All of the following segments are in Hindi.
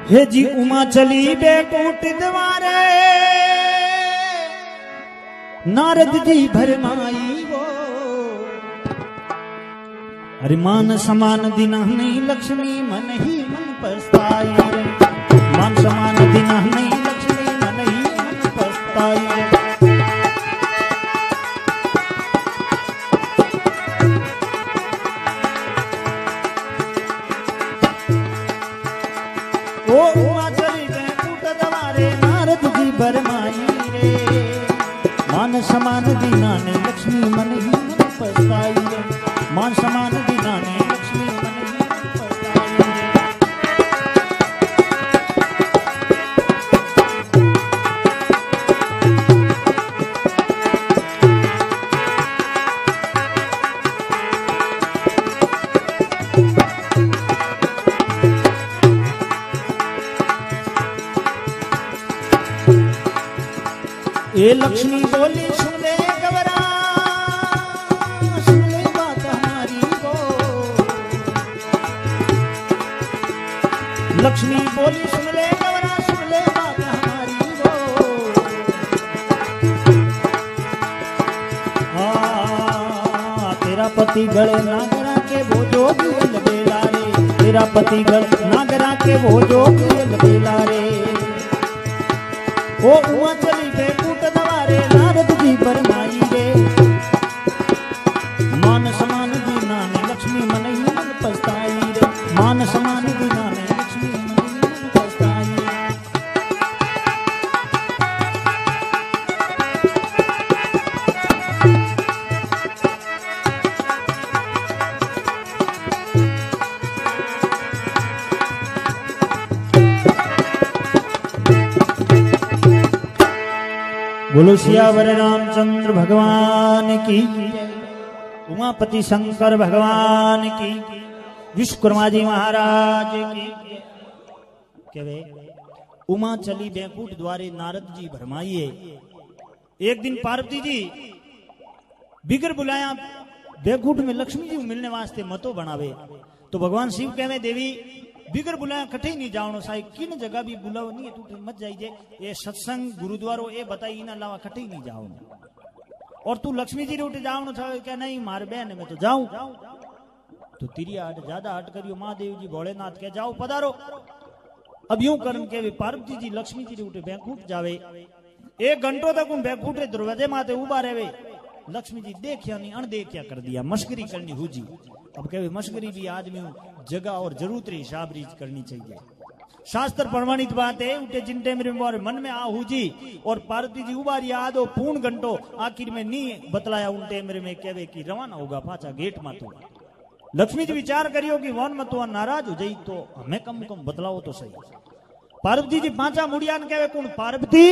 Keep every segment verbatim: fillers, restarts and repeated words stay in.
हे जी उमा चली बैकुंठ द्वारे नारद जी भरमाई वो अरे मान समान दिना नहीं लक्ष्मी मन ही मन पछताई रे मान समान दिना नहीं लक्ष्मी मन ही मन पछताई रे ओ उमा चली बैकुंठ द्वारे नारद जी भरमाई रे मान समान दीना ने लक्ष्मी मन ही मन पछताई रे मान समान दीना ने लक्ष्मी मन ही मन पछताई रे ये लक्ष्मी बोली सुन ले गवरा सुन ले बात हमारी वो लक्ष्मी बोली सुन ले गवरा सुन ले बात हमारी वो हाँ तेरा पति गले नागरा के वो जोगी अलबेला रे तेरा पति गले नागरा के वो जोगी अलबेला रे ओ उमा चली बैकुंठ द्वारे नारद जी भरमाई रे मान समान दीना ने लक्ष्मी मन ही मन पछताई रे मान समान दीना ने लक्ष्मी मन ही मन पछताई बोलो सियावर रामचंद्र भगवान की उमापति शंकर भगवान की विश्वकर्मा जी महाराज की कहवे उमा चली बैकुंठ द्वारे नारद जी भरमाइए एक दिन पार्वती जी बिगर बुलाया बैकुंठ में लक्ष्मी जी मिलने वास्ते मतो बनावे तो भगवान शिव कहवे देवी बिगर बुलाया कठे नहीं जाओ साई किन जगह भी बुलाओ नहीं तू मत जाइए ये सत्संग गुरुद्वारो ये बताई इना लावा कठे नहीं जाओ और तू लक्ष्मी जी उठे जाओ क्या नहीं मार बहन मैं तो जाऊं तो तेरी हट ज्यादा हट करियो महादेव जी भोलेनाथ के जाओ पधारो अब यूं करन के पार्वती जी लक्ष्मी जी उठे बैकुंठ जावे एक घंटों तक उन बैकुंठ दरवाजे माते उबा रहे लक्ष्मी जी देखिया नहीं अनदेखिया कर दिया मस्करी करनी हुजी अब कहे मस्करी भी आदमी जगह और जरूरत रे हिसाब रीच करनी चाहिए शास्त्र प्रमाणित बात है उठे चिंटे मेरे मन में आ हुजी और पार्वती जी उबारी आदो पूर्ण घंटो आखिर में नहीं बतलाया उल्टे मेरे में कहवे कि रवाना होगा पाचा गेट मातो लक्ष्मी जी विचार करियो कि वन मतो नाराज हो जाई तो हमें कम कम बतलाओ तो सही पार्वती जी पांचा मुड़िया ने कहवे कौन पार्वती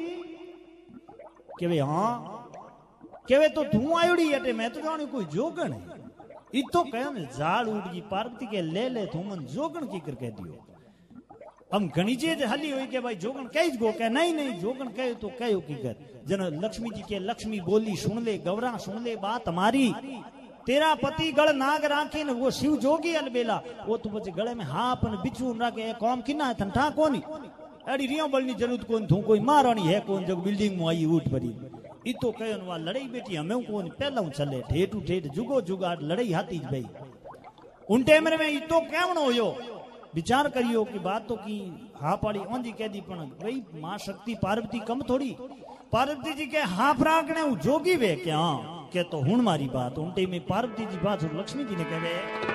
कहवे हाँ कहवे तो तू आयोड़ी अटे मैं तो जानी कोई जोगण है इतो कहो ने जाल उड़ गई पार्वती के ले ले तू मन जोगण की कर कह दियो हम घनी चीज हली हुई के भाई जोगण कह गो कह नहीं नहीं जोगण कहे तो कहो की कर जन लक्ष्मी जी के लक्ष्मी बोली सुन ले गौरा सुन ले बात हमारी तेरा पति गल नाग राखे न वो शिव जोगी अलबेला वो तू बचे गले में हाँ अपन बिच्छू राखे कौम किना है ठा कोनी अड़ी रियो बलनी जरूरत कौन थू कोई मारानी है कौन जब बिल्डिंग में आई उठ पड़ी इतो कयन वा लड़ाई बेटी हमें कौन पहला चले ठेठू ठेठ जुगो जुगाड़ लड़ाई हाथी भाई उन टाइम में इतो केवनो होयो विचार करियो कि बात तो की हा पाड़ी ओंदी कह दी पण भाई मां शक्ति पार्वती कम थोड़ी पार्वती जी के हा प्रागणे उ जोगी वे के हां के तो हुन मारी बात उन टाइम में पार्वती जी बात लक्ष्मी जी ने कहवे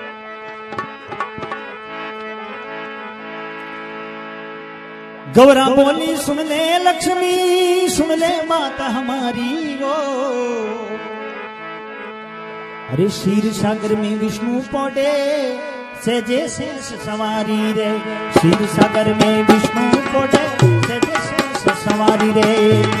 गौरा बोली सुन ले लक्ष्मी सुन ले माता हमारी वो अरे क्षीर सागर में विष्णु पौड़े सेजे शेष सवारी रे क्षीर सागर में विष्णु पौड़े सेजे शेष सवारी रे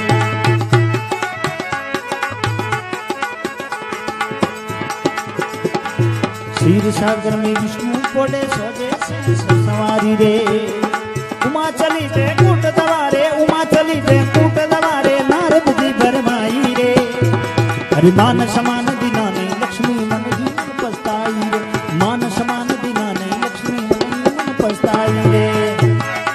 क्षीर सागर में विष्णु पौड़े सेजे शेष सवारी रे उमा चली बैकुंठ द्वारे उमा चली बैकुंठ द्वारे नारद जी भरमाई रे अरे मान समान दीना ने लक्ष्मी मन ही मन पछताई रे मान समान दीना ने लक्ष्मी मन ही मन पछताई रे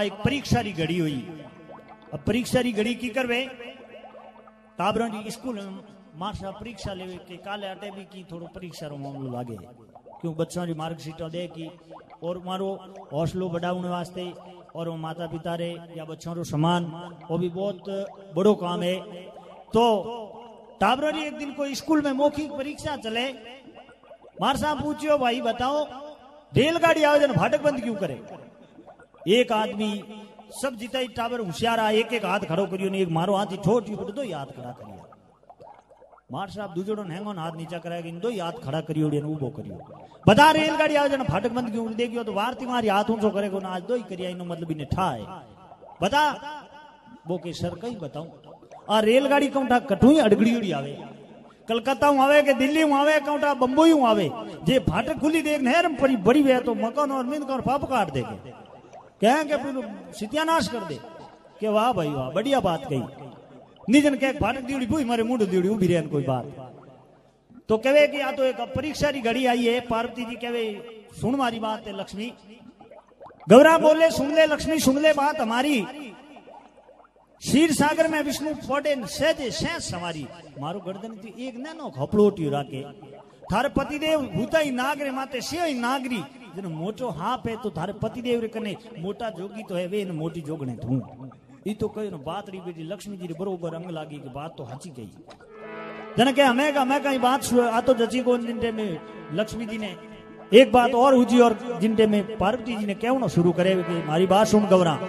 एक परीक्षा री घड़ी हुई। अब परीक्षा री घड़ी की करवे ताबरों जी स्कूल मार साहब परीक्षा लेवे के काले अटे भी की थोड़ो परीक्षा रो मामलो लागे क्यों बच्चों की मार्कशीट दे की और मारो हौसलो बढ़ाने वास्ते और माता पिता रे या बच्चों रो सम्मान वो भी बहुत बड़ो काम है। तो टाबरों जी एक दिन कोई स्कूल में मौखिक परीक्षा चले मार साहब पूछियो भाई बताओ रेलगाड़ी आयोजन फाटक बंद क्यों करे। एक आदमी सब जितना ही टाबर होशियार आ एक एक हाथ खड़ो करियो ने एक मारो हाथ ही छोटी दो ही हाथ खड़ा करियो। मार साहब दूजोड़ो हेंगो हाथ नीचा कराएगा इन दो ही हाथ खड़ा करियो ने उबो करियो बता रेलगाड़ी आयोजन फाटक बंद क्यों देखियो तो वार तुम्हारी हाथ ऊंचो करेगो ना आज दो ही करिया इनो मतलब इन्हें ठाए बता वो के सर कहीं बताऊं आ रेलगाड़ी कौटा कठुई अड़गड़ी आवे कलकत्ता हूं आवे के दिल्ली हूं आवे कौटा बम्बई हूं आवे जे फाटक खुली देख नहर परी बड़ी वे तो मकान और मिंद कर पाप काट देगे कहेंगे सत्यानाश कर दे के वाह भाई वाह बढ़िया बात कही निजन के फाटक दीड़ी भूई मारे मुंड दीड़ी उभी रहन कोई बात तो कहे कि या तो एक परीक्षा की घड़ी आई है पार्वती जी कहे सुन मारी बात है लक्ष्मी गौरा बोले सुन ले लक्ष्मी सुन ले बात हमारी क्षीर सागर में विष्णु पड़े सहजे शेष सवारी मारो गर्दन थी एक नैनो खपड़ोटियो राके थारे पतिदेव भूता ही नागरे माते से ही नागरी जन मोटो हाप है तो थारे पतिदेव रे कने मोटा जोगी तो है वे न मोटी जोगणे थू ई तो कही न बात री बेटी लक्ष्मी जी रे बरोबर अंग लागी कि बात तो हची गई जन के हमें का मैं कहीं बात आ तो जची को जिनटे में लक्ष्मी जी ने एक बात और हुई और जिनटे में पार्वती जी ने क्यों ना शुरू करे कि मारी बात सुन गौरा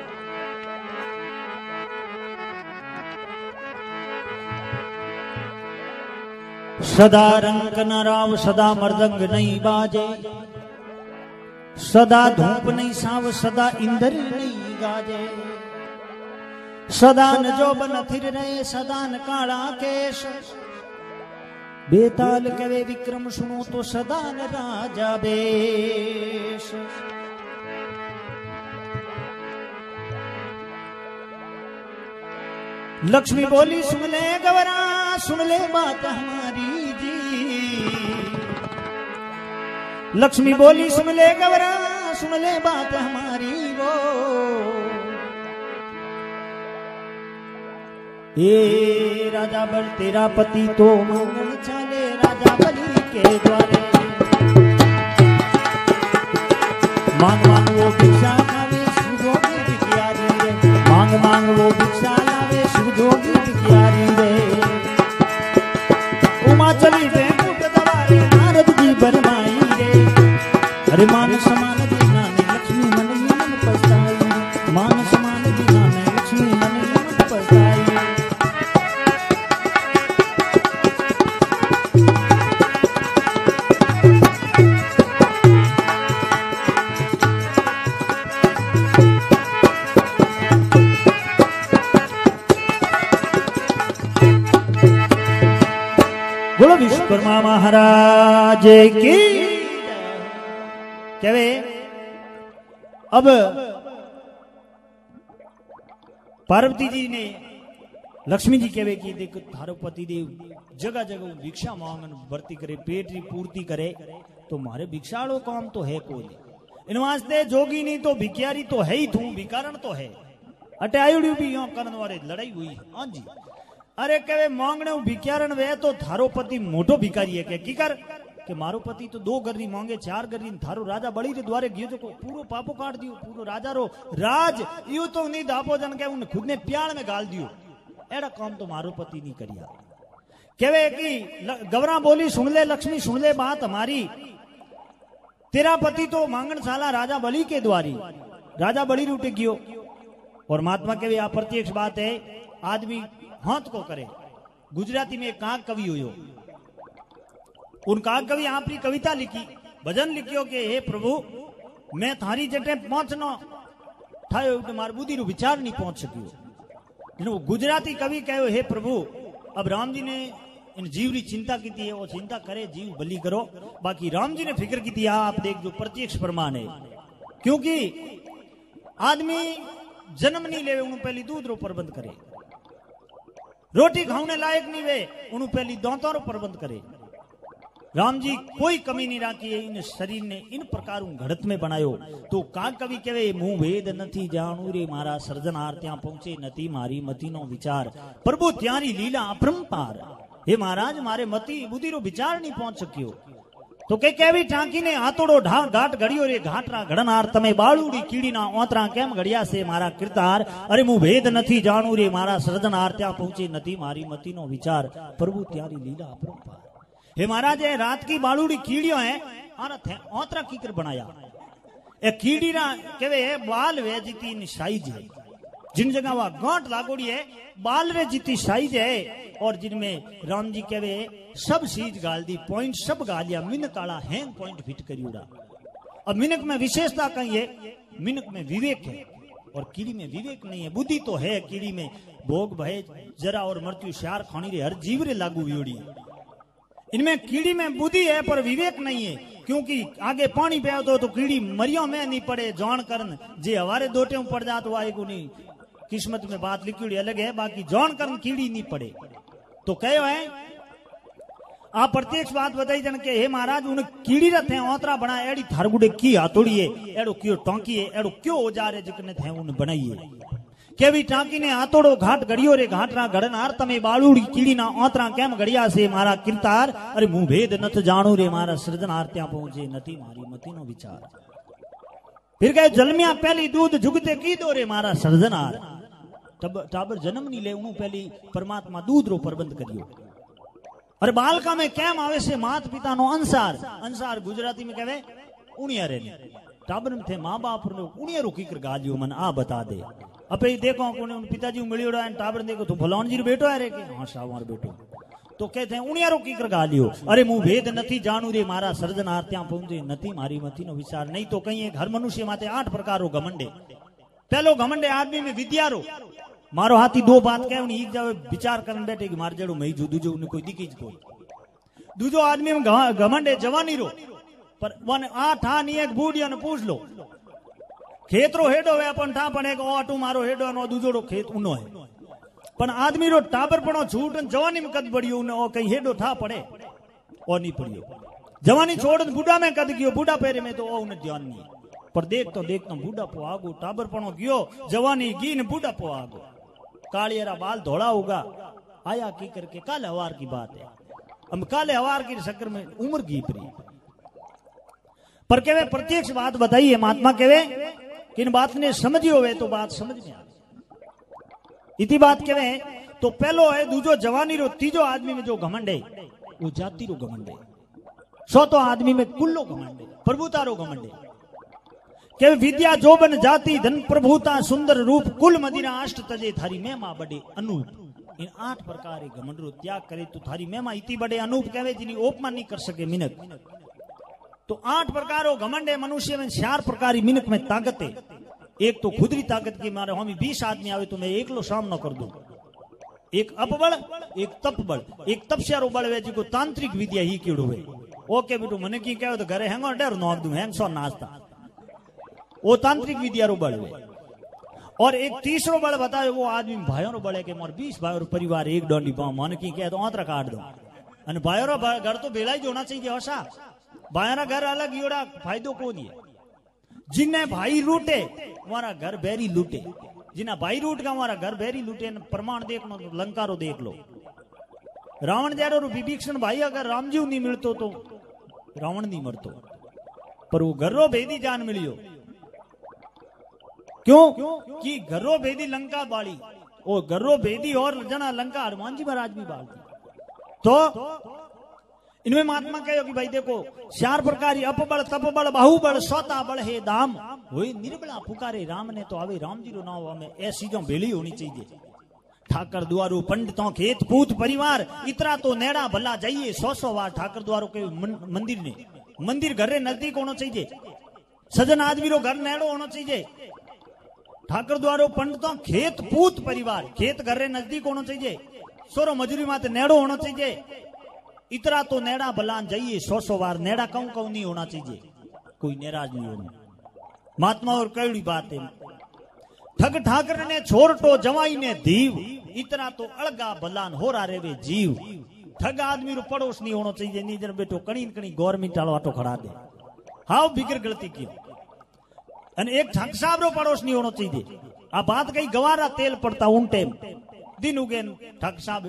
सदा रंक न राव सदा मर्दंग नहीं बाजे सदा धूप नहीं साव सदा इंद्र नहीं गाजे सदा न जोबन थिर रहे सदा न काला केश बेताल कवे विक्रम सुनो तो सदा न राजा बेश लक्ष्मी बोली सुन ले गवरा सुन ले बात हमारी जी लक्ष्मी बोली सुन ले गवरा सुन ले बात हमारी वो ए राजा बल तेरा पति तो मांगन चाले राजा बलि के द्वारे मांग मांग वो भिक्षा लावे सुजोगी भिखारी रे मांग मांग वो भिक्षा लावे सुजोगी भिखारी रे उमा चली रे मुट दवारे नारद जी बरमाई रे अरे मान समान दीना ने लक्ष्मी मन मन पछताई मान समान दीना ने लक्ष्मी मन मन पछताई बोलो विश्वकर्मा महाराज की कहे अब पार्वती जी ने लक्ष्मी जी कहे कि देखो थारो पति देव जगह जगह भिक्षा मांगन भर्ती करे पेट की पूर्ति करे तो मारे भिक्षाड़ो काम तो है कोई इन वास्ते जोगी नहीं तो भिखारी तो है ही थू भिकारण तो है अटे आयुड़ी भी यहाँ करने वाले लड़ाई हुई हाँ जी अरे कहे मांगने भिखारण वे तो थारो पति मोटो भिखारी है की कर के मारो पति तो दो गर्री मांगे चार गर्री थारो राजा बड़ी रे द्वारे गियो जो पूरो पापो काट दियो पूरो राजा रो राज यू तो नहीं दापो जन के उन खुद ने प्यार में गाल दियो एड़ा काम तो मारो पति नहीं करिया कहे कि गवरा बोली सुन ले लक्ष्मी सुन ले बात हमारी तेरा पति तो मांगन साला राजा बलि के द्वारी राजा बलि रूटे गियो और महात्मा के अप्रत्यक्ष बात है आदमी हाथ को करे गुजराती में एक काक कवि हुयो उन काक कवि आपकी कविता लिखी भजन लिखियो के हे प्रभु मैं थारी जटे पहुंचनो ठायो मार बुद्धि रो विचार नहीं पहुंच सकियो गुजराती कवि कहो हे प्रभु अब राम जी ने इन जीव की चिंता की थी वो चिंता करे जीव बलि करो बाकी राम जी ने फिक्र की थी आप देख जो प्रत्यक्ष प्रमाण है क्योंकि आदमी जन्म नहीं ले उन्हें पहली दूध रो प्रबंध करे रोटी खाने लायक नहीं वे उन्हें पहली दांतों रो प्रबंध करे राम जी कोई कमी नहीं राखी है इन शरीर ने इन प्रकार घड़त में बनायो तो का कवि कहे मुंह वेद नथी जानू रे मारा सर्जनार त्या पहुंचे नती मारी मती नो विचार प्रभु त्यारी लीला अपरंपार। हे महाराज मारे मती बुद्धि रो विचार नहीं पहुंच सक्यो तो के केवी टांकी ने आतोड़ो ढा घाट घड़ियो रे घाटरा घड़नार तमे बाळूड़ी कीड़ी ना ओतरा केम घड़िया से मारा कीर्तार। अरे मुंह भेद नथी जानू रे मारा सर्जनार त्या पहुंचे नती मारी मती नो विचार प्रभु त्यारी लीला अपरंपार। हे महाराज ये रात की बालूड़ी कीड़ियों है ओतरा कीकर बनाया ए कीड़ी ना केवे बाल वे जीती साइज है जिन जगह वह गांठ लागोड़ी है बाल रे जीती साइज है और जिनमें राम जी केवे सब चीज गाल दी पॉइंट सब गालिया मिनक आला हैंग पॉइंट फिट करी उड़ा। अब मिनक में विशेषता कही है मिनक में विवेक है और कीड़ी में विवेक नहीं है। बुद्धि तो है कीड़ी में भोग भय जरा और मृत्यु शार खानी रे हर जीव रे लागू वियोड़ी। इनमें कीड़ी में बुद्धि है पर विवेक नहीं है क्योंकि आगे पानी पे तो, तो कीड़ी मरियो में नहीं पड़े जौन करन जे हमारे दोटे में पड़ जात वाई को नहीं किस्मत में बात लिखी अलग है बाकी जौन करन कीड़ी नहीं पड़े। तो कहो है आप प्रत्यक्ष बात बताई जन के हे महाराज उन कीड़ी रथे ओतरा बना एड़ी थारगुडे की हाथोड़ी है एड़ो क्यों टोंकी है एड़ो क्यों औजार है जिकने थे उन बनाई है केवी टांकी ने आतोड़ो घाट घड़ियो रे घाटरा घड़नार तमे बाळूड़ी कीड़ी ना ओतरा केम घड़िया से मारा कीर्तार। अरे मुंह भेद नथ जानू रे मारा सृजनार त्या पहुंचे नती मारी मती नो विचार। फिर गए जलमिया पहली दूध जुगते की दो रे मारा सृजनार तब टाबर जन्म नहीं ले उनु पहली परमात्मा दूध रो प्रबंध करियो। अरे बालका में केम आवे से मात पिता नो अंसार अंसार गुजराती में कहे उनिया रे टाबर में थे माँ बाप रो उनिया रो कीकर गालियो मन आ बता दे अपे देखो कोने उन पिताजी मिलियो एंड टाबर देखो तो भलौन जी बेटो है रे के हां सावार बेटो तो कहते हैं उनियारो की कर गालियो। अरे मुंह भेद नथी जानू रे मारा सर्जनार त्या पहुंचे नथी मारी मती नो विचार। नहीं तो कहीं एक हर मनुष्य माते आठ प्रकार रो घमंडे। पहलो घमंडे आदमी में विद्या रो मारो हाथी दो बात कहे उन्हें एक जावे विचार करन बैठे कि मार जड़ो मई जो दूजो उन्हें कोई दिखी कोई दूजो आदमी में घमंडे जवानी रो पर वन आठ आ नहीं एक बूढ़िया ने पूछ लो खेतरो हेडो वे अपन ठा पण एक ऑटो मारो हेडो नो दूजोड़ो खेत उनो है पण आदमी रो टाबर पणो झूठ जवानी में कद बढ़ियो ने ओ कहीं हेडो ठा पड़े ओ नहीं पड़ियो जवानी छोड़ बूढ़ा में कद गयो बूढ़ा पेरे में तो ओ उन्हें ध्यान नहीं पर देख तो देख तो बूढ़ा पो आगो टाबर पणो गयो जवानी गी ने बूढ़ा पो आगो कालियरा बाल धोड़ा होगा आया की करके काले हवार की बात है। हम काले हवार की शक्कर में उम्र की परी पर केवे प्रत्यक्ष बात बताइए महात्मा केवे किन बात ने समझियो वे तो बात समझ में आ इति बात केवे तो पहलो है दूजो जवानी रो तीजो आदमी में जो घमंड है वो जाति रो घमंड है चौथो आदमी में कुल्लो घमंड है प्रभुता रो घमंड है केवे विद्या जोबन जाति धन प्रभुता सुंदर रूप कुल मदिरा अष्ट तजे थारी महिमा बड़े अनूप। इन आठ प्रकार के घमंड रो त्याग करे तो थारी महिमा इति बड़े अनूप कहे जिनी उपमा नहीं कर सके मिनक। तो आठ प्रकारों घमंड है मनुष्य में चार प्रकार मिनक में ताकत है। एक तो खुदरी ताकत की मारे हम बीस आदमी आवे तो मैं एकलो सामना कर दूं। एक अपबल एक तपबल एक तपस्यारो बल वे जिको तांत्रिक विद्या ही केड़ो है ओके बेटो मने की कहे तो घरे हैंगो डर नोक दूं हैंग सो नाश्ता वो तांत्रिक विद्या रो बल है। और एक तीसरो बल बताए वो आदमी भाइयों रो बल है कि मोर बीस भाइयों परिवार एक डोंडी पाओ मन की कहे तो आंतरा काट दो अने भाइयों रो घर तो बेला ही होना चाहिए हसा भाइयों घर अलग योड़ा फायदो को नहीं जिन्हें भाई लूटे हमारा घर बैरी लूटे जिन्हें भाई लूट का हमारा घर बैरी लूटे प्रमाण देख लो तो लंका रो देख लो रावण जैरो विभीषण भाई अगर रामजी नहीं मिलतो तो रावण नहीं मरतो पर वो घरो भेदी जान मिलियो क्यों कि घरो भेदी लंका बाड़ी वो घरो भेदी और जना लंका हनुमान जी महाराज भी बाड़ी तो इनमें महात्मा कहो कि भाई देखो चार प्रकार अपबल तपबल बाहुबल सौता बल है दाम वही निर्बला पुकारे राम ने तो आवे राम जी रो नाम हमें ऐसी जो बेली होनी चाहिए। ठाकर द्वारो पंडितों खेत पूत परिवार इतरा तो नेड़ा भला जाइए सौ सौ बार ठाकर द्वारो के मंदिर ने मंदिर घर नजदीक होना चाहिए सजन आदमी रो घर नेड़ो होना चाहिए। ठाकर द्वारो पंडितों खेत पूत परिवार खेत घर नजदीक होना चाहिए सोरो मजूरी माते नेड़ो होना चाहिए। इतरा तो नेड़ा बलान जाइए सौ सौ बार नेड़ा कहूं कहूं नहीं होना चाहिए कोई नाराज नहीं होना। महात्मा और कई बात है ठग ठाकर ने छोरटो जवाई ने दीव इतना तो अलगा बलान हो रहा रे वे जीव ठग आदमी रो पड़ोस नहीं होना चाहिए। नी जन बेटो कणी कणी गवर्नमेंट वालो आटो खड़ा दे हाउ बिगर गलती की। अने एक ठग साहब रो पड़ोस नहीं होना चाहिए। आ बात कही गवारा तेल पड़ता उन टाइम दिन उगे ठग साहब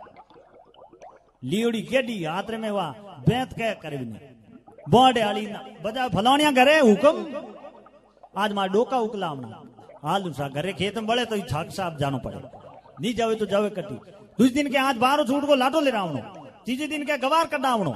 लियोड़ी केडी हाथ में वा बेत कह करे बोर्ड आली बजा फलाणिया घरे हुक्म आज मार डोका उकलावना हाल सा घरे खेत में बड़े तो ठग साहब जानो पड़े नहीं जावे तो जावे कटी। दूसरे दिन के आज बारो छूट को लाटो ले रावणो तीजे दिन के गवार कटावणो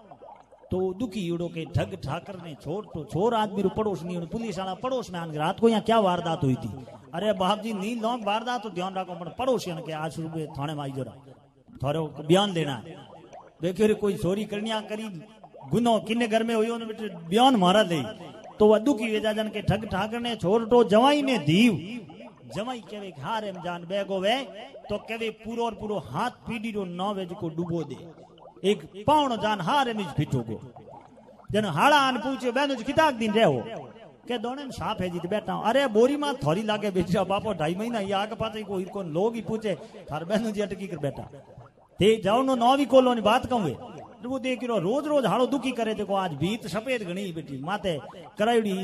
तो दुखी उड़ो के ठग ठाकर ने छोड़ तो छोर आदमी रो पड़ोस नहीं पुलिस वाला पड़ोस में आन रात को यहाँ क्या वारदात हुई थी। अरे बाप जी नी लोग वारदात तो ध्यान रखो पर पड़ोसियों के आज सुबह थाने में आई जरा थोड़े बयान देना है देखियो रे कोई चोरी करनिया करी गुनो किन्ने घर में हुई बेटे बयान मारा दे तो वह दुखी वेजा जन के ठग ठाकर ने छोड़ तो जवाई ने दीव जमाई केवे हार एम जान बेगो वे तो केवे पूरो और पूरो हाथ पीढ़ी रो नौ वेज को डूबो दे एक पाउण जान हार एम फिटोगो जन हाड़ा आन पूछे बेनो किताक दिन रहो के दोने साफ है जीत बैठा अरे बोरी मां थोड़ी लागे बेचा बापो ढाई महीना ये आगे पाते कोई को लोग ही पूछे थार बेनो जी अटकी कर बैठा ते जाओ नो नौवी कोलो नी बात कहूं वो देख रो रोज रोज हाड़ो दुखी करे देखो आज भीत सफेद घणी बेटी माते कराईडी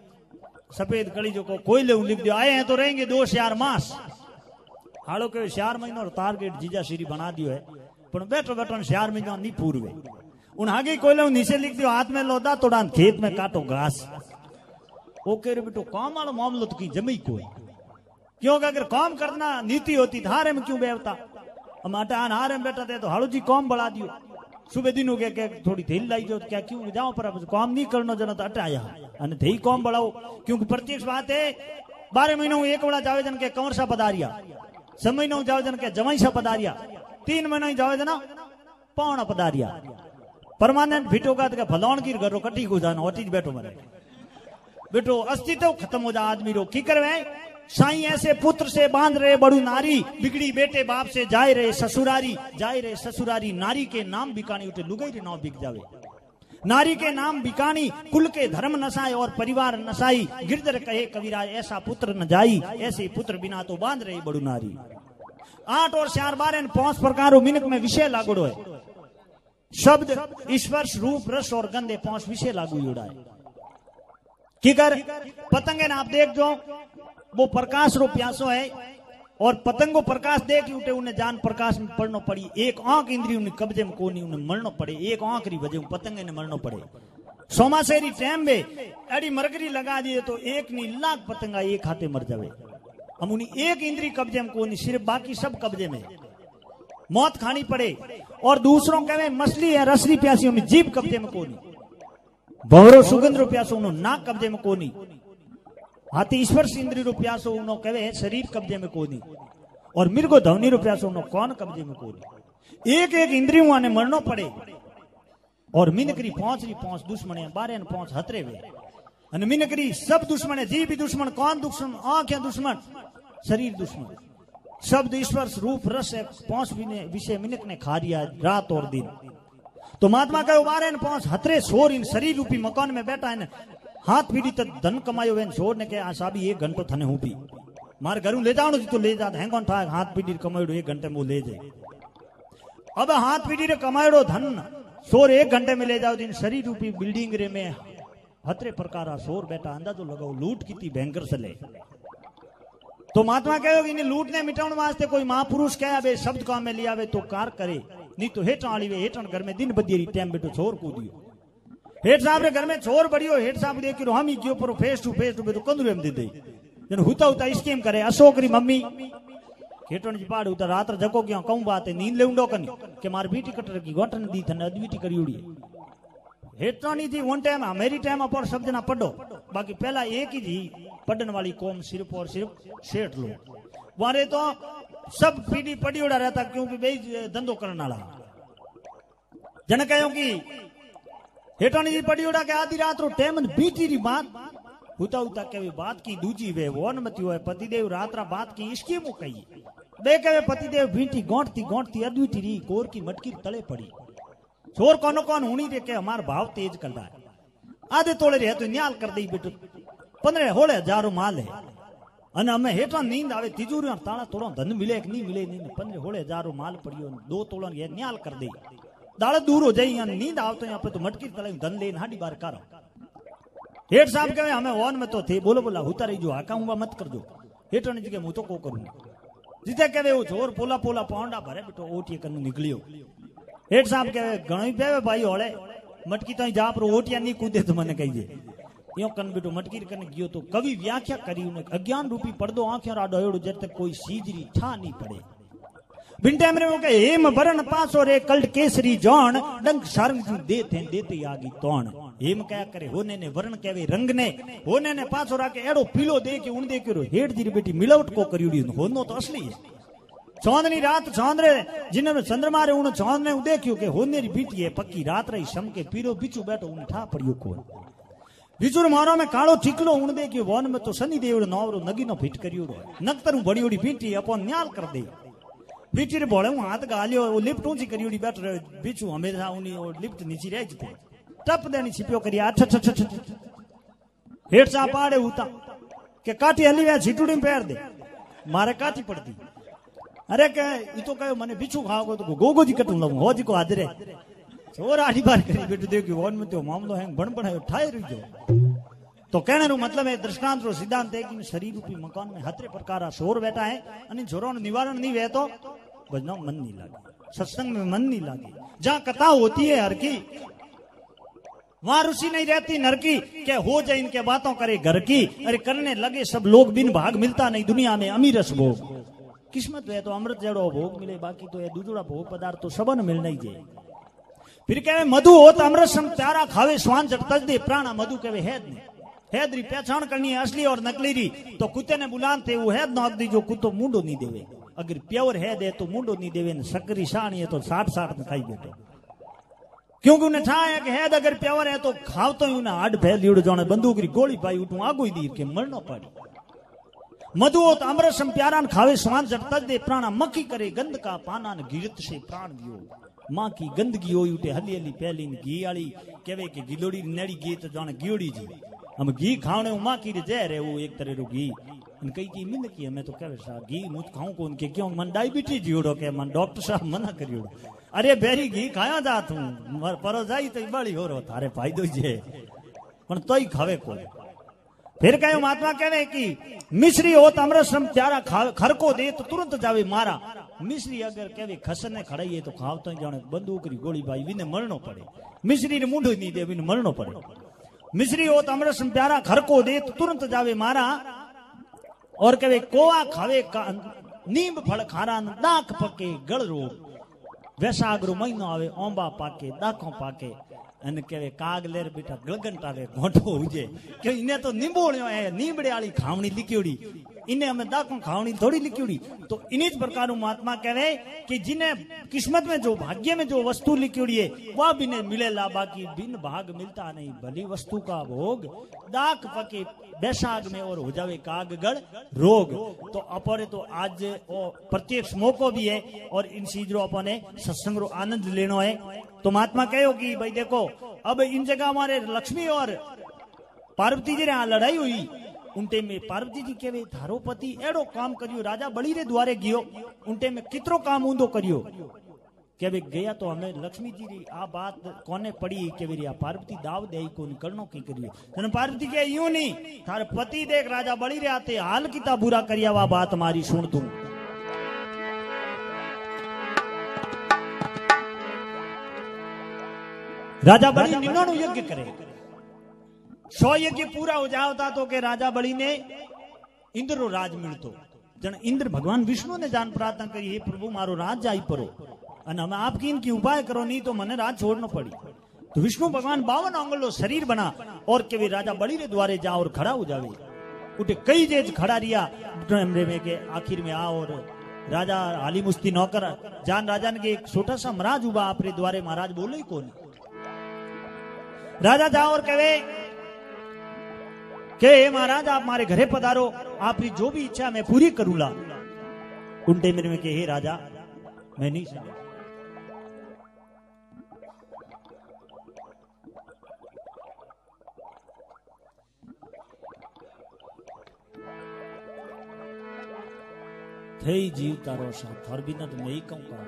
सफेद कड़ी जो को कोई ले लिख दियो आए हैं तो रहेंगे दो चार मास हाड़ो के चार महीनों टारगेट जीजा श्री बना दियो है पर बैठो बैठो चार महीना नहीं पूर्वे उन आगे कोई ले नीचे लिख दियो हाथ में लोदा तोड़ा खेत में काटो घास ओके रे बेटो काम वाला मामलो तो की जमी कोई क्योंकि अगर काम करना नीति होती धारे में क्यों बेवता हम आटा हारे में बैठा थे तो हाड़ो जी काम बढ़ा दियो सुबह दिन हो गया क्या थोड़ी ढील लाई जो क्या क्यों जाओ पर काम नहीं करना जना तो अटाया अने धी काम बढ़ाओ क्योंकि प्रत्यक्ष बात है बारह महीनों एक बड़ा जावे जन के कंवर सा पधारिया छह महीनों जावे जन के जमाई सा पधारिया तीन महीनों जावे जना पौना पधारिया परमानेंट फिटोगा तो फलौन की घरों कटी को जाना ओटी बैठो मरे बेटो अस्तित्व खत्म हो जा आदमी रो की करवे साईं ऐसे पुत्र से बांध रहे बड़ू नारी बिगड़ी बेटे बाप से जाए रहे ससुरारी जाए रहे ससुरारी नारी के नाम बिकानी उठे लुगाई रे नाम बिक जावे नारी के नाम बिकानी कुल के धर्म नसाए और परिवार नसाई गिरधर कहे कविरा ऐसा पुत्र न जाई ऐसे पुत्र बिना तो बांध रहे बड़ू नारी। आठ और चार बार पांच प्रकारों मिनक में विषय लागू है शब्द स्पर्श रूप रस और गंधे पांच विषय लागू उड़ाए की कर पतंगे ना आप देख जो वो प्रकाश रो प्यासो है और पतंगो प्रकाश देख उठे उन्हें जान प्रकाश में पड़नो पड़ी एक आंख इंद्री उन्हें कब्जे में कोनी उन्हें मरनो पड़े एक आंख री वजह पतंगे ने मरनो पड़े सोमासेरी टाइम में एडी मरकरी लगा दिए तो एक नी लाख पतंगा एक हाथे मर जावे हम उन्हें एक इंद्री कब्जे में कोनी सिर्फ बाकी सब कब्जे में मौत खानी पड़े और दूसरों कहे मछली है रसरी प्यासी उन्हें जीभ कब्जे में कोनी भवरो सुगंध रो प्यासो उन्हें नाक कब्जे में कोनी हाथी स्पर्श इंद्री रो प्यासो उनो कहे शरीर कब्जे में कोनी और मिर्गो धवनी रो प्यासो उनो कौन कब्जे में कोनी एक एक इंद्रियों ने मरनो पड़े और मिनकरी पहुंच रही पहुंच दुश्मन है बारह पहुंच हतरे वे अन मिनकरी सब दुश्मन है जी भी दुश्मन कौन दुश्मन आंख है दुश्मन शरीर दुश्मन शब्द स्पर्श रूप रस है पहुंच विषय मिनक ने खा रिया रात और दिन तो महात्मा कहो बारह पहुंच हतरे सोर इन शरीर रूपी मकान में बैठा है हाथ पीढ़ी तक धन कमायो वेन छोड़ ने के आशा भी एक घंटो थने हूँ भी मार घरू ले जाओ तो ले जा हैंगन था हाथ पीढ़ी कमायो एक घंटे में ले जाए अब हाथ पीढ़ी रे कमायो धन सोर एक घंटे में ले जाओ दिन शरीर रूपी बिल्डिंग रे में हतरे प्रकार सोर बैठा अंदाजो लगाओ लूट की भयंकर से ले तो महात्मा कहो कि लूट ने मिटाने वास्ते कोई महापुरुष कहे बे शब्द काम में लिया तो कार करे नहीं तो हेठ आली वे हेठन घर में दिन बदियरी टाइम बेटो छोर कूदियो हेठ साहब रे घर में छोर बढ़ियो हेठ साहब देख रो हम ही क्यों पर फेस टू फेस टू बे तो कंदरू एम दे दे जन हुता हुता स्कीम करे अशोक री मम्मी हेठन जी पाड़ उतर रात जको क्यों कहूं बात है नींद लेउंडो कनी के मार बीटी कटर की गोठन दी थने अदवीटी करी उड़ी हेठानी थी वन टाइम मेरी टाइम पर सब जना पढ़ो बाकी पहला एक ही थी पढ़ने वाली कौम सिर्फ और सिर्फ सेठ लोग वारे तो सब पीढ़ी पड़ी उड़ा रहता क्योंकि भाई धंधो करने वाला जन कहो कि हेठानी जी पड़ी उड़ा के आधी रात रो टाइम बीती री बात हुता हुता के बात की दूजी वे वो अनुमति हो पतिदेव रात रा बात की इसकी मुँह कही देखे पतिदेव बीटी गौंटती गौंटती अद्विटी री कोर की मटकी तले पड़ी छोर कौन कौन हुनी देखे हमार भाव तेज कर रहा है आधे तोड़े रहे तो न्याल कर दी बेटो पंद्रह होले हजारों माल है અને અમે હેઠા નીંદ આવે તિજોરી તાળા તોડો ધન મિલે કે નહીં મિલે નહીં પંદર હોળે હજારો માલ પડ્યો દો તોડો એ ન્યાલ કરી દે દાળે દૂરો જઈ અને નીંદ આવતો આપણે તો મટકી તળાવી ધન લઈને હાડી બાર કારો હેઠ સાહેબ કહેવાય અમે ઓન में तो थे बोलो बोला उतारी जो हाका हुआ मत कर दो हेठों जगह હું તો કો કરું જીતે કહેવે એવું જોર પોલા પોલા પોંડા ભરે બેટો ઓટીએ કનું નીકળ્યો હેઠ સાહેબ કહેવે ઘણી પેવે ભાઈ હોળે મટકી તો જા પર ઓટિયા ની કૂદે તો મને કહી દે यो कन बेटो मटकी कने गयो तो कवि व्याख्या करी उन्हें अज्ञान रूपी पर्दो आंखें राडो एड़ो जब तक कोई सीजरी ठा नहीं पड़े बिन टाइम रे के हेम भरण पासो रे कल्ट केसरी जौन डंक शर्म की देते देते आगी तोण हेम क्या करे होने ने वरण कहवे रंग ने होने ने पासो राके एड़ो पीलो दे के उन दे के हेड जी बेटी मिलावट को करियोडी होनो तो असली है चौंदनी रात चौंदरे जिन्होंने चंद्रमा रे उन चौंद ने देखियो के होने री बीटी है पक्की रात रही शम के पीरो बिचू बैठो उन ठा पड़ियो को बिचुर मारो में कालो ठीकलो उन दे के वन में तो शनि देव नवरो नगीनो फिट करियो नक्तरू बड़ी बड़ी बीटी अपन न्याल कर दे बीटी रे बोले हाथ गालियो वो लिफ्ट ऊंची करियोडी बैठ रहे बिचू हमेशा उनी वो लिफ्ट नीचे रह जते टप देनी छिपियो करी अच्छा अच्छा अच्छा हेठ सा पाड़े उता के काटी हली वे झीटुडी में पैर दे मारे काटी पड़ती अरे के ई तो कहे मने बिचू खाओगे तो गोगो जी कटू लऊं हो जी को हाजरे छोर आड़ी बार करी बेटू देखियो वन में तो मामलो है बण बण ठाई रही जो तो कहने रो मतलब है दृष्टांत रो सिद्धांत है कि शरीर रूपी मकान में हतरे प्रकार शोर बैठा है अनि जोरो निवारण नहीं वे तो भजना मन नहीं लागे सत्संग में मन नहीं लागे जहां कथा होती है हर की वहां रुचि नहीं रहती नर की के हो जाए इनके बातों करे घर की अरे करने लगे सब लोग बिन भाग मिलता नहीं दुनिया में अमीरस भोग किस्मत है तो अमृत जड़ो भोग मिले बाकी तो ये दूसरा भोग पदार्थ तो सबन मिल नहीं जाए फिर कहे मधु हो तो अमृत सम प्यारा खावे स्वान जट तज दे प्राणा मधु कहे हैद ने हैद री पहचान करनी है असली और नकली री तो कुत्ते ने बुलाते वो हैद न दी जो कुत्तो मुंडो नहीं देवे अगर प्योर हैद है तो मुंडो नहीं देवे न सकरी साणी है तो साठ साठ में खाई बैठे क्योंकि उन्हें ठा है कि हैद अगर प्योर है तो खाव तो उन्हें आड फैल लीड़ जाने बंदूक री गोली पाई उठू आगो ही दी के मरनो पड़ी मधु हो तो अमृत सम प्यारा खावे स्वान जट तज दे प्राणा मक्खी करे गंद का पाना न गिरत से प्राण दियो मां की गंदगी होई उठे हली हली पहली घी आली कहवे के गिलोड़ी नेड़ी घी तो जाने गियोड़ी जी हम घी खाने मां की जहर है वो एक तरह रो घी इन कई की मिल की मैं तो कहवे सा घी मुझ खाऊं को उनके क्यों मन डायबिटीज जोड़ो के मन डॉक्टर साहब मना करियो अरे बेरी घी खाया जा तू परो जाई तो बड़ी हो रो थारे फायदो जे पण तोय खावे को फिर कहो महात्मा कहवे कि मिश्री हो तो अमृत सम प्यारा खर को दे तो तुरंत जावे मारा मिश्री अगर कहवे खसने खड़ाइए तो खाव तो जाने बंदूक री गोली भाई विने मरनो पड़े मिश्री रे मुंडो नहीं दे विने मरनो पड़े मिश्री हो तो अमृत सम प्यारा खर को दे तो तुरंत जावे मारा और कहवे कोआ खावे का नींब फल खारा दाख पके गल रोग वैसागरो महीनो आवे ओंबा पाके दाखों पाके अने कहवे काग लेर बेटा गलगंटा रे घोटो हुजे के इने तो नींबोळ्यो है नींबड़े वाली खावणी लिखियोड़ी इने हमें दाखों खावणी थोड़ी लिखियोड़ी तो इन्हीं प्रकार महात्मा कहवे कि जिन्हें किस्मत में जो भाग्य में जो वस्तु लिखियोड़ी है वह भी ने मिले ला बाकी बिन भाग मिलता नहीं भली वस्तु का भोग दाख पके बैसाग में और हो जावे कागगढ़ रोग तो अपने तो आज प्रत्यक्ष मौको भी है और इन चीजों अपने सत्संग रो आनंद लेनो है तो महात्मा कहो कि भाई देखो अब इन जगह हमारे लक्ष्मी और पार्वती जी ने लड़ाई हुई उनटे में पार्वती जी के थारो पति एड़ो काम करियो राजा बड़ी रे द्वारे गियो उनटे में कितरो काम ऊंधो करियो के वे गया तो हमें लक्ष्मी जी री आ बात कोने पड़ी के वे आ पार्वती दाव दे कोन करनो की करियो तने पार्वती के यूं नहीं थारे पति देख राजा बड़ी रे आते हाल किता बुरा करिया वा बात मारी सुन तू राजा बड़ी निन्नाणु यज्ञ करे सौ यज्ञ पूरा हो जाता तो के राजा बड़ी ने इंद्र रो राज मिलतो जन इंद्र भगवान विष्णु ने जान प्रार्थना करी हे प्रभु मारो राज जाई परो अन हम आपकी इनकी उपाय करो नहीं तो मने राज छोड़ना पड़ी तो विष्णु भगवान बावन अंगलो शरीर बना और के वे राजा बड़ी रे द्वारे जा और खड़ा हो जावे उठे कई जेज खड़ा रिया में के आखिर में आ और राजा हाली मुस्ती नौकर जान राजा ने के एक छोटा सा महाराज हुआ आपरे द्वारे महाराज बोले ही कौन राजा जाओ और कहे के महाराज आप हमारे घरे पधारो आपकी जो भी इच्छा मैं पूरी करूंगा उनटे मेरे में के हे राजा मैं नहीं समझ थे जीवता रो सा थोर बिना तो मैं ही कहूं का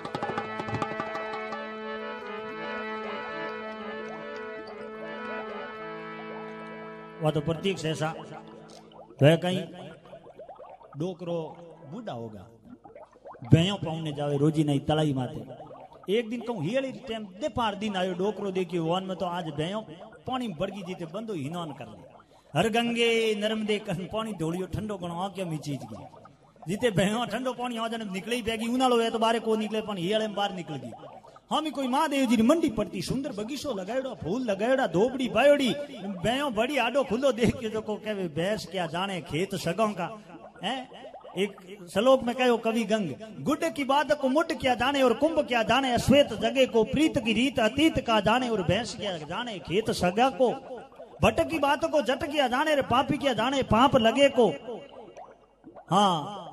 वो तो प्रतीक से ऐसा तो कहीं डोकरो बूढ़ा होगा भैया पाउने जावे रोजी नहीं तलाई माते एक दिन कहूं हियली टाइम दे पार दिन आयो डोकरो देखियो वन में तो आज भैया पानी बरगी जीते बंदो हिनौन कर ले हर गंगे नर्मदे कन पानी ढोलियो ठंडो गणो आ क्या मी चीज की जीते भैया ठंडो पानी आ जने निकले ही पैगी उनालो है तो बारे को निकले पण हियले में बाहर निकल गई हम कोई महादेव जी मंडी पड़ती सुंदर बगीचो लगायोड़ा फूल लगायोड़ा धोबड़ी बायोड़ी भैया बड़ी आडो खुलो देख के जो को कहे भैंस क्या जाने खेत सगों का है एक श्लोक में कहो कवि गंग गुड की बात को मुट क्या जाने और कुंभ क्या जाने अश्वेत जगे को प्रीत की रीत अतीत का जाने और भैंस क्या जाने खेत सगा को भट की बात को जट क्या जाने रे पापी क्या जाने पाप लगे को हाँ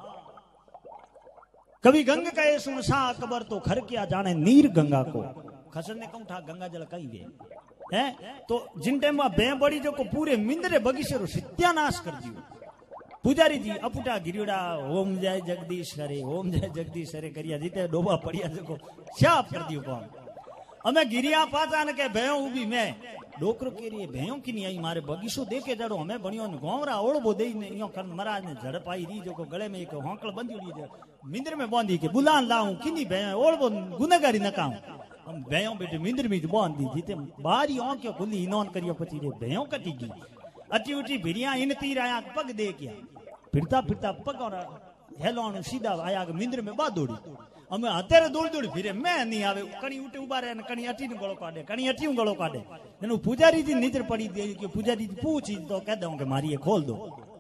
कवि गंग कहे सुन सा अकबर तो खर क्या जाने नीर गंगा को खसर ने कहूं था गंगा जल कहीं वे है तो जिन टाइम बे बड़ी जो को पूरे मिंदरे बगीचे रो सत्यानाश कर दियो पुजारी जी अपुटा गिरियोड़ा ओम जय जगदीश हरे ओम जय जगदीश हरे करिया जीते डोबा पड़िया जो शाप कर दियो कौन हमें गिरिया पाचा ने के भैया उभी मैं डोकरो के लिए भैया की नहीं आई मारे बगीचो देखे जड़ो हमें बनियो ने गोवरा ओळबो देई ने यो कर महाराज ने झड़प आई री जो को गले में एक होंकल बंधी उड़ी मिंदर में बांधी के बुलान लाऊं किनी भैया ओळबो गुनेगारी न काऊं हम भैया बेटे मिंदर में बांधी जीते बारी आंखों खुली इनोन करियो पची रे भैया कटी गई अटी उठी भिड़िया इन तीर आया पग दे क्या फिरता फिरता पग और हेलोन सीधा आया मिंदर में बा दौड़ी हमें अत्यारे दौड़ दौड़ी फिरे मैं नहीं आवे कणी उठे उबा रहे कणी अटी ने गळो काढे कणी अटी गळो काढे एनु पुजारी जी नीचर पड़ी दे कि पुजारी जी पूछी तो कह दूं कि मारी खोल दो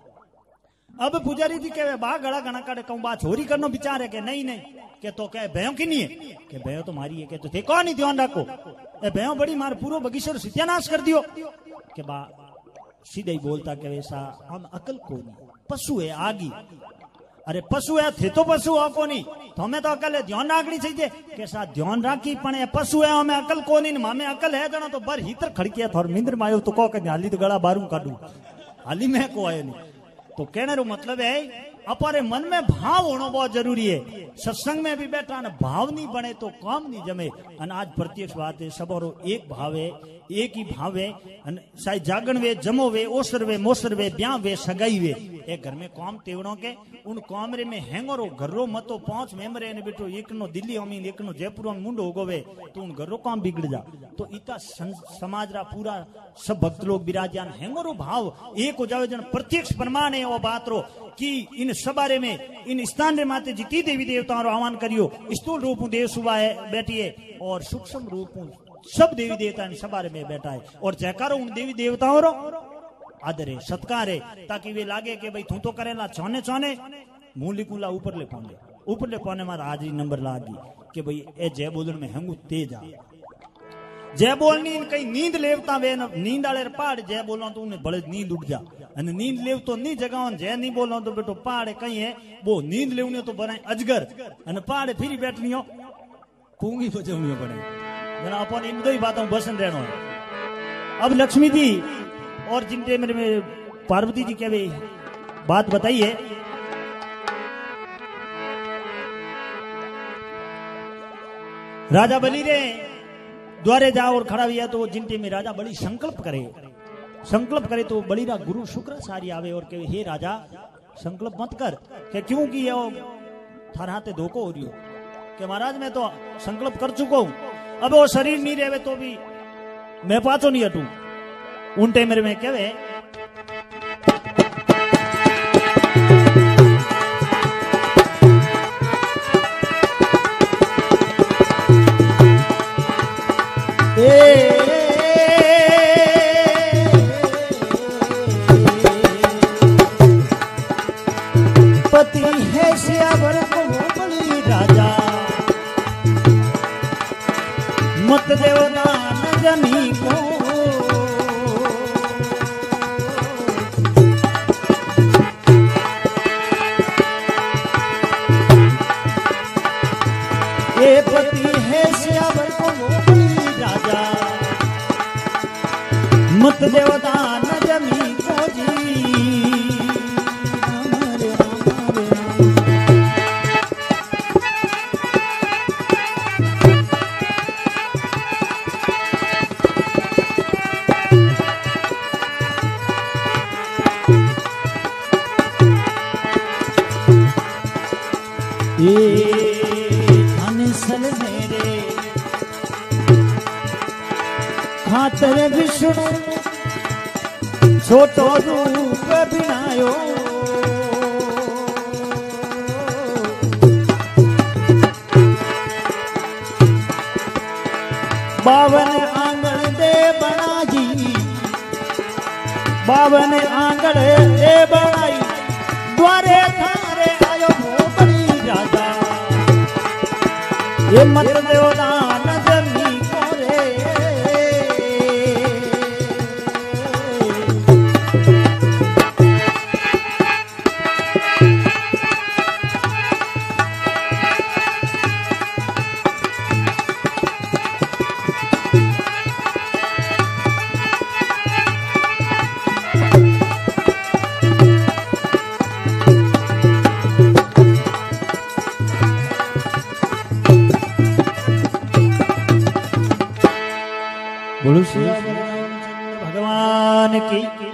अब पुजारी जी कहे बा गड़ा गणा काढे कहूं बा चोरी करनो विचार है कि नहीं नहीं के तो कहे भयो की नहीं है कि भयो तो मारी है के तो थे कौन नहीं ध्यान रखो ए भयो बड़ी मार पूरो बगीचो सत्यानाश कर दियो के बा सीधे ही बोलता के वैसा हम अकल को नहीं पशु है आगी अरे पशु है थे तो पशु हो को नहीं तो हमें तो अकल है ध्यान राखनी चाहिए के साथ ध्यान राखी पण पशु है हमें अकल को नहीं मामे अकल है जना तो बर हितर खड़किया थोर मिंद्र मायो तो को के हाली तो गला बारू काढू हाली में को आयो नहीं तो कहने रो मतलब है अपने मन में भाव होना बहुत जरूरी है सत्संग में भी बैठा ना भाव नहीं बने तो काम नहीं जमे आज प्रत्यक्ष बात है सबरो एक भाव है एक ही भाव है चाहे जागण वे जमो वे ओसर वे मोसर वे ब्याह वे सगाई वे एक घर में काम तेवड़ों के उन कामरे में हैंगरो घरो मतो पांच मेमरे ने बेटो एक नो दिल्ली अमीन एक नो जयपुर में मुंडो होगोवे तो उन घरो काम बिगड़ जा तो इता समाज रा पूरा सब भक्त लोग विराजमान हैंगरो भाव एक हो जावे जन प्रत्यक्ष प्रमाण है वो बात रो कि इन सबारे में इन स्थान रे माते जिती देवी देवताओं आह्वान करियो स्थूल रूप देव सुबह है बैठिए और सूक्ष्म रूप सब देवी देवता इन सबारे में बैठा है और जयकारो उन देवी देवताओं रो आदर है सत्कार है ताकि वे लागे कि भाई तू तो करेला चौने चौने मुंह लिखूला ऊपर ले पाऊंगे ऊपर ले पाने मारा हाजरी नंबर लागी कि भाई ए जय बोलन में हंगू तेज आ जय बोलनी कई नींद लेवता वे नींद आले पहाड़ जय बोलो तो उन्हें बड़े नींद उठ जा अने नींद लेव तो नहीं जगह जय नहीं बोलो तो बेटो पहाड़ कहीं है वो नींद लेवने तो बनाए अजगर अने पहाड़ फिर बैठनी हो पूंगी बजवनी पड़े जना अपन इन दो ही बातों बसन रहना है अब लक्ष्मी जी और जिनके मेरे में पार्वती जी के बात बताइए राजा बलि रे द्वारे जाओ और खड़ा हुआ तो जिनके में राजा बलि संकल्प करे संकल्प करे तो बलि रा गुरु शुक्राचार्य आवे और कहे हे राजा संकल्प मत कर के क्यों कि ये थारा हाथे धोखो हो रही हो कि महाराज मैं तो संकल्प कर चुका हूं अब वो शरीर नहीं रहे तो भी मैं पाचो नहीं हटू उन टाइम मेरे में कहे पति है सियावर को बलि राजा मत देवना न जनी को ये पति है सियावर को बलि राजा मत देवता न जमी को जी कौशल मेरे खातर विष्णु छोटो रूप बिनायो बावन आंगण दे बनाजी बावन आंगण दे बनाई द्वारे थारे आयो भोपड़ी राजा ये मत देव दान जमी कोरे बोलो श्री रामचंद्र भगवान की